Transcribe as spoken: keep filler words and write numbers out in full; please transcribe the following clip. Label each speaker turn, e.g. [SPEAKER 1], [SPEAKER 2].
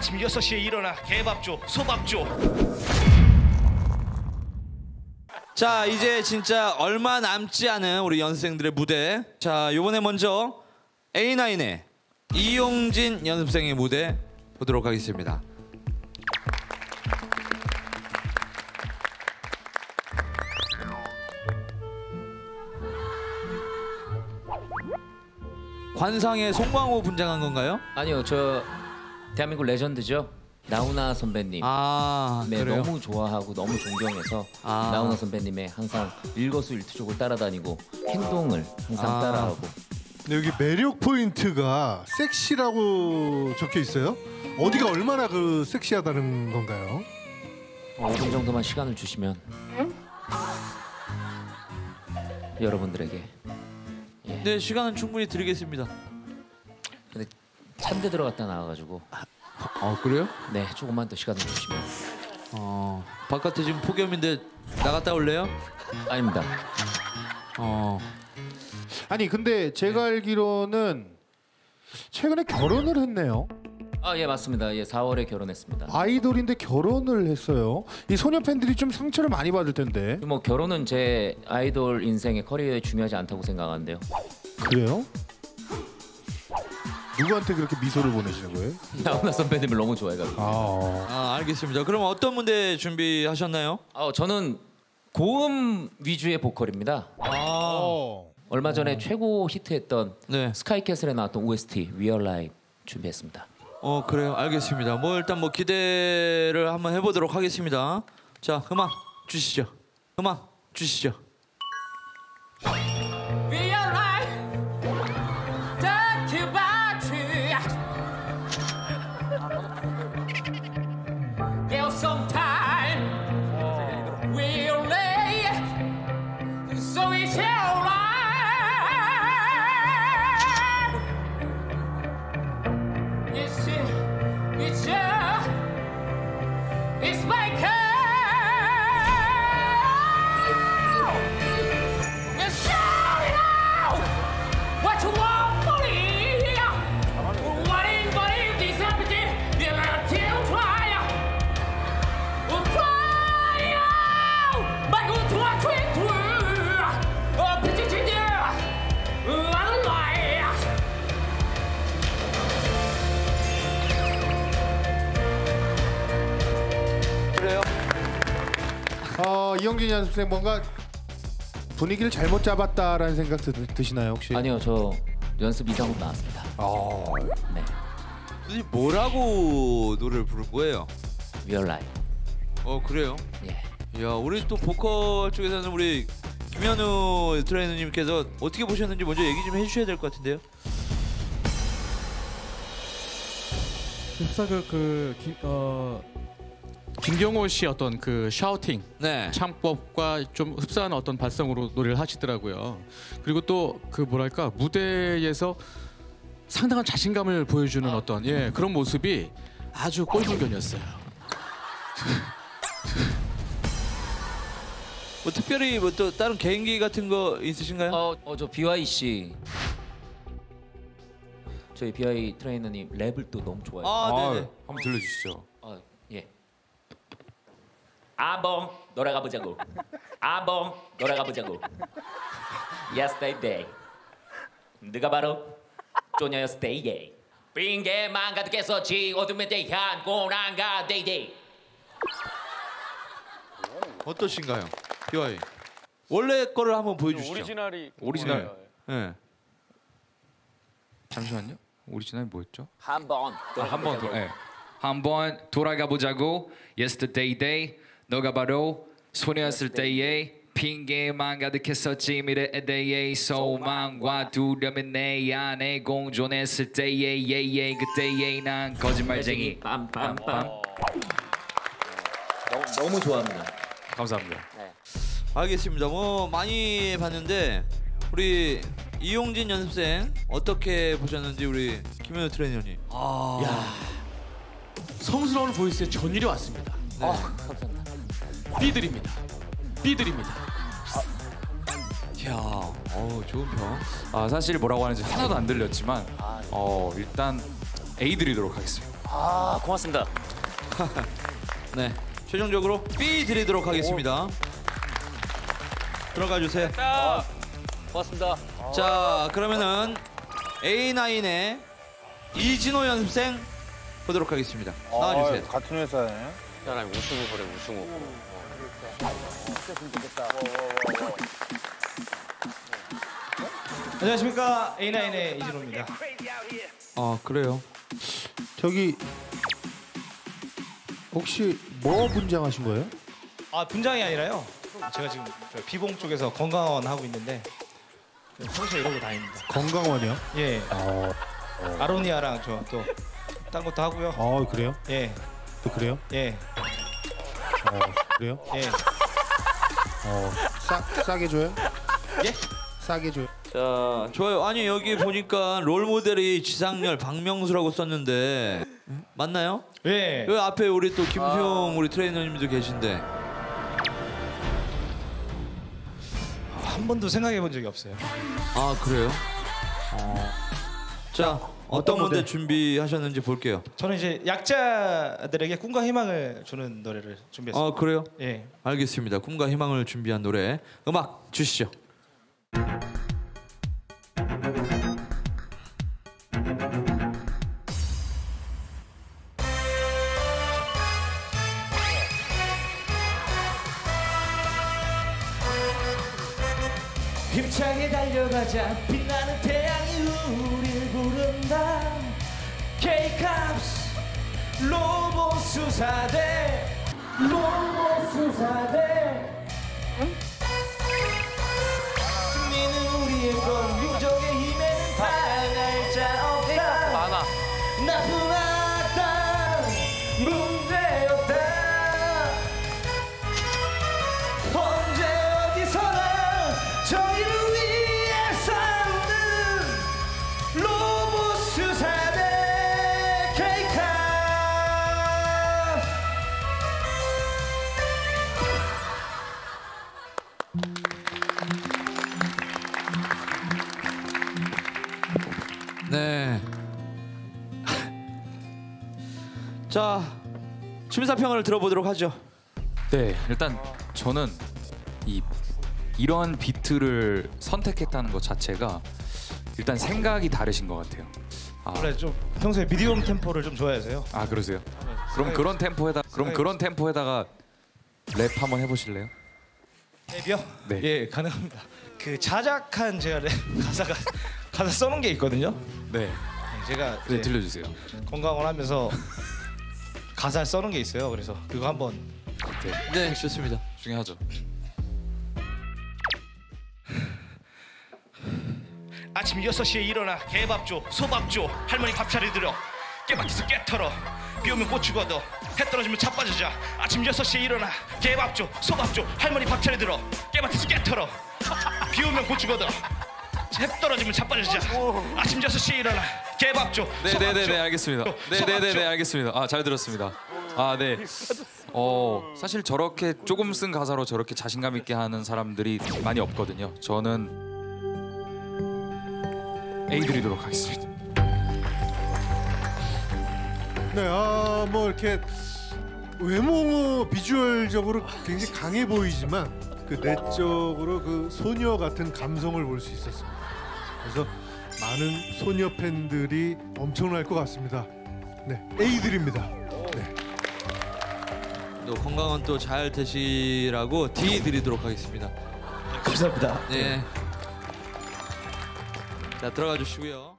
[SPEAKER 1] 아침 여섯 시에 일어나 개밥 줘, 소밥 줘.
[SPEAKER 2] 자, 이제 진짜 얼마 남지 않은 우리 연습생들의 무대. 자, 요번에 먼저 에이나인의 이용진 연습생의 무대 보도록 하겠습니다. 관상에 송광호 분장한 건가요?
[SPEAKER 3] 아니요, 저 대한민국 레전드죠. 나훈아 선배님.
[SPEAKER 2] 아,
[SPEAKER 3] 네,
[SPEAKER 2] 그래요?
[SPEAKER 3] 너무 좋아하고 너무 존경해서
[SPEAKER 2] 아.
[SPEAKER 3] 나훈아 선배님의 항상 일거수일투족을 따라다니고 행동을 항상
[SPEAKER 2] 아.
[SPEAKER 3] 따라하고.
[SPEAKER 4] 근데 여기 매력 포인트가 섹시라고 적혀 있어요. 어디가 얼마나 그 섹시하다는 건가요?
[SPEAKER 3] 오 분 정도만 시간을 주시면 여러분들에게. 예.
[SPEAKER 2] 네, 시간은 충분히 드리겠습니다.
[SPEAKER 3] 근데 찬데 들어갔다 나와가지고.
[SPEAKER 2] 어, 그래요?
[SPEAKER 3] 네, 조금만 더 시간을 주시면.
[SPEAKER 2] 어, 바깥에 지금 폭염인데 나갔다 올래요?
[SPEAKER 3] 아닙니다.
[SPEAKER 2] 어.
[SPEAKER 4] 아니 근데 제가 알기로는 최근에 결혼을 했네요.
[SPEAKER 3] 아, 예, 맞습니다. 예, 사월에 결혼했습니다.
[SPEAKER 4] 아이돌인데 결혼을 했어요. 이 소녀 팬들이 좀 상처를 많이 받을 텐데.
[SPEAKER 3] 뭐 결혼은 제 아이돌 인생의 커리어에 중요하지 않다고 생각하는데요.
[SPEAKER 4] 그래요? 누구한테 그렇게 미소를 보내시는 거예요?
[SPEAKER 3] 나훈아 선배님을 너무 좋아해가지고.
[SPEAKER 4] 아,
[SPEAKER 2] 아, 알겠습니다. 그럼 어떤 무대 준비하셨나요?
[SPEAKER 3] 아, 저는 고음 위주의 보컬입니다.
[SPEAKER 4] 아.
[SPEAKER 3] 얼마 전에 최고 히트했던
[SPEAKER 2] 네.
[SPEAKER 3] 스카이캐슬에 나왔던 오에스티 Real Life 준비했습니다.
[SPEAKER 2] 어, 그래요. 알겠습니다. 뭐 일단 뭐 기대를 한번 해보도록 하겠습니다. 자, 음악 주시죠. 음악 주시죠.
[SPEAKER 3] Real Life, talk about you. There's some time we'll lay, so it's alright. It's it's uh, it's my car. It's shout it out. What you want for me? What is what is this happening? You're gonna tell fire. Fire. My good to a twin twin. Oh, pitch it in there. I don't like.
[SPEAKER 2] 그래요.
[SPEAKER 4] 어, 이용진 연습생 뭔가 분위기를 잘못 잡았다라는 생각 드, 드시나요 혹시?
[SPEAKER 3] 아니요, 저 연습 이상으로 나왔습니다.
[SPEAKER 4] 아,
[SPEAKER 3] 네,
[SPEAKER 2] 도대체 뭐라고 노래를 부른 거예요?
[SPEAKER 3] Real Life.
[SPEAKER 2] 어, 그래요.
[SPEAKER 3] 예.
[SPEAKER 2] 야, 우리 또 보컬 쪽에서는 우리 김현우 트레이너님께서 어떻게 보셨는지 먼저 얘기 좀 해주셔야 될 것 같은데요.
[SPEAKER 5] 흡사그 그 기, 어, 김경호 씨 어떤 그 샤우팅
[SPEAKER 2] 네.
[SPEAKER 5] 창법과 좀 흡사한 어떤 발성으로 노래를 하시더라고요. 그리고 또 그 뭐랄까 무대에서 상당한 자신감을 보여주는 어떤 예 그런 모습이 아주 꼴불견이었어요.
[SPEAKER 2] 뭐 특별히 뭐 또 다른 개인기 같은 거 있으신가요?
[SPEAKER 3] 어, 어, 저 비와이 씨. 저희 비와이 트레이너님 랩을 또 너무 좋아해요.
[SPEAKER 2] 아, 네네.
[SPEAKER 6] 한번 들려주시죠.
[SPEAKER 3] 아, 예. 한번 놀아가 보자고. 한번 놀아가 보자고. Yesterday. 네가 바로 쪼녀였을 빙계만 가득했었지 어둠에 대한 고난과 데이데이.
[SPEAKER 2] 어떠신가요? 비와이. 원래 거를 한번 보여주시죠.
[SPEAKER 7] 오리지널이
[SPEAKER 6] 오리지널.
[SPEAKER 2] 네.
[SPEAKER 6] 잠시만요. 오리지널 뭐였죠?
[SPEAKER 3] 한번
[SPEAKER 6] 한 번 더. 예. 한번 돌아가 보자고. Yesterday day. 너가 바로 소녀였을 때에 핑계만 가득했었지 미래에 대해 소망과 두려움이 내 안에 공존했을 때에 예예 그때에 난 거짓말쟁이.
[SPEAKER 3] 빰빰빰. 너무, 너무 좋아합니다.
[SPEAKER 6] 감사합니다.
[SPEAKER 2] 알겠습니다. 뭐 많이 봤는데 우리 이용진 연습생 어떻게 보셨는지 우리 김현우 트레이너님.
[SPEAKER 7] 야 성스러운 보이스에 전율이 왔습니다.
[SPEAKER 2] 네.
[SPEAKER 3] 어, 감사합니다.
[SPEAKER 7] B들입니다. B들입니다.
[SPEAKER 2] 이야, 어 좋은 평.
[SPEAKER 6] 아 사실 뭐라고 하는지 하나도 안 들렸지만 어 일단 A 드리도록 하겠습니다.
[SPEAKER 8] 아 고맙습니다.
[SPEAKER 2] 네, 최종적으로 B 드리도록 하겠습니다. 들어가 주세요.
[SPEAKER 8] 아, 고맙습니다.
[SPEAKER 2] 자, 그러면은 에이나인의 이진호 연습생 보도록 하겠습니다. 나와주세요.
[SPEAKER 9] 같은 회사네.
[SPEAKER 8] 사람이 우승우 그래 우승우.
[SPEAKER 1] 안녕하십니까 에이나인의 이진호입니다.
[SPEAKER 2] 아, 그래요.
[SPEAKER 4] 저기 혹시 뭐 분장하신 거예요?
[SPEAKER 1] 아 분장이 아니라요. 제가 지금 저 비봉 쪽에서 건강원 하고 있는데 평소에 이러고 다닙니다.
[SPEAKER 4] 건강원이요?
[SPEAKER 1] 예. 아로니아랑 저 또 딴 것도 하고요.
[SPEAKER 4] 아 그래요?
[SPEAKER 1] 예.
[SPEAKER 4] 또 그래요?
[SPEAKER 1] 예.
[SPEAKER 4] 어 그래요?
[SPEAKER 1] 예.
[SPEAKER 4] 어 싸, 싸게 줘요?
[SPEAKER 1] 예?
[SPEAKER 4] 싸게 줘요?
[SPEAKER 2] 자, 좋아요. 아니, 여기 보니까 롤 모델이 지상렬, 박명수라고 썼는데 맞나요?
[SPEAKER 1] 예.
[SPEAKER 2] 그 앞에 우리 또 김수용 우리 트레이너님도 계신데.
[SPEAKER 1] 한 번도 생각해 본 적이 없어요.
[SPEAKER 2] 아, 그래요? 자, 어떤 무대 준비하셨는지 볼게요.
[SPEAKER 1] 저는 이제 약자들에게 꿈과 희망을 주는 노래를 준비했습니다.
[SPEAKER 2] 아, 그래요?
[SPEAKER 1] 예.
[SPEAKER 2] 알겠습니다. 꿈과 희망을 준비한 노래 음악 주시죠.
[SPEAKER 1] 힘차게 달려가자 빛나는 태양이 우릴 부른다. K-캅스 로봇 수사대 로봇 수사대 승리는 우리의 건 민족의 힘에는 당할 자 없다.
[SPEAKER 8] 많아.
[SPEAKER 1] 나쁜 악당 문제였다. 언제 어디서나 정의를 위해 싸우는 로봇 수사대 K-캅.
[SPEAKER 2] 네. 자, 심사평을 들어보도록 하죠.
[SPEAKER 6] 네, 일단 저는 이 이런 비트를 선택했다는 것 자체가 일단 생각이 다르신 것 같아요. 아,
[SPEAKER 1] 원래 좀 평소에 미디엄 템포를 좀 좋아해서요.
[SPEAKER 6] 아 그러세요? 그럼 그런 템포에다 그럼 그런 템포에다가 랩 한번 해보실래요?
[SPEAKER 1] 랩이요?
[SPEAKER 6] 네.
[SPEAKER 1] 예, 가능합니다. 그 자작한 제가 랩 가사가 가사 써놓은 게 있거든요.
[SPEAKER 6] 네.
[SPEAKER 1] 네, 제가
[SPEAKER 6] 네,
[SPEAKER 1] 이제
[SPEAKER 6] 들려주세요.
[SPEAKER 1] 건강을 하면서 가사 써놓은 게 있어요. 그래서 그거 한번.
[SPEAKER 6] 네,
[SPEAKER 2] 네, 좋습니다.
[SPEAKER 6] 중에 하죠.
[SPEAKER 1] 아침 여섯 시에 일어나 개밥 줘, 소밥 줘, 할머니 밥 차리들어, 깨박혀서 깨 털어, 비 오면 고추 걷어, 해 떨어지면 자빠지자. 아침 여섯 시에 일어나 개밥 줘, 소밥 줘, 할머니 밥 차리들어, 깨박혀서 깨 털어, 비 오면 고추 걷어, 해 떨어지면 자빠지자. 아침 여섯 시에 일어나 개밥 줘, 소밥 줘.
[SPEAKER 6] 네네네 알겠습니다.
[SPEAKER 1] 소밥
[SPEAKER 6] 네네네
[SPEAKER 1] 줘.
[SPEAKER 6] 알겠습니다. 아 잘 들었습니다. 아 네. 어 사실 저렇게 조금 쓴 가사로 저렇게 자신감 있게 하는 사람들이 많이 없거든요. 저는 A 드리도록 하겠습니다.
[SPEAKER 4] 네, 아, 뭐 이렇게 외모 비주얼적으로 굉장히 강해 보이지만 그 내적으로 그 소녀 같은 감성을 볼 수 있었습니다. 그래서 많은 소녀 팬들이 엄청날 것 같습니다. 네, A들입니다. 네.
[SPEAKER 2] 또 건강은 또 잘 되시라고 D 드리도록 하겠습니다.
[SPEAKER 1] 감사합니다.
[SPEAKER 2] 네. 자, 들어가 주시고요.